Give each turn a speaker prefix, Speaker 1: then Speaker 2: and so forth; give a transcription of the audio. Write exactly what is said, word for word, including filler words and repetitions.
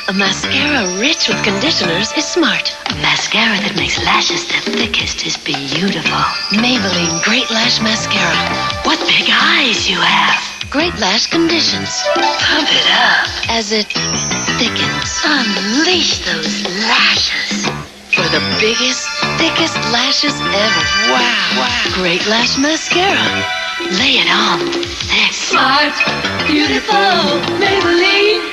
Speaker 1: A mascara rich with conditioners is smart.
Speaker 2: A mascara that makes lashes the thickest is beautiful.
Speaker 1: Maybelline Great Lash Mascara.
Speaker 2: What big eyes you have.
Speaker 1: Great Lash conditions
Speaker 2: Pump it up.
Speaker 1: as it thickens.
Speaker 2: Unleash those lashes.
Speaker 1: For the biggest, thickest lashes ever.
Speaker 2: Wow. Wow.
Speaker 1: Great Lash Mascara.
Speaker 2: Lay it on thick.
Speaker 1: Smart, beautiful, Maybelline.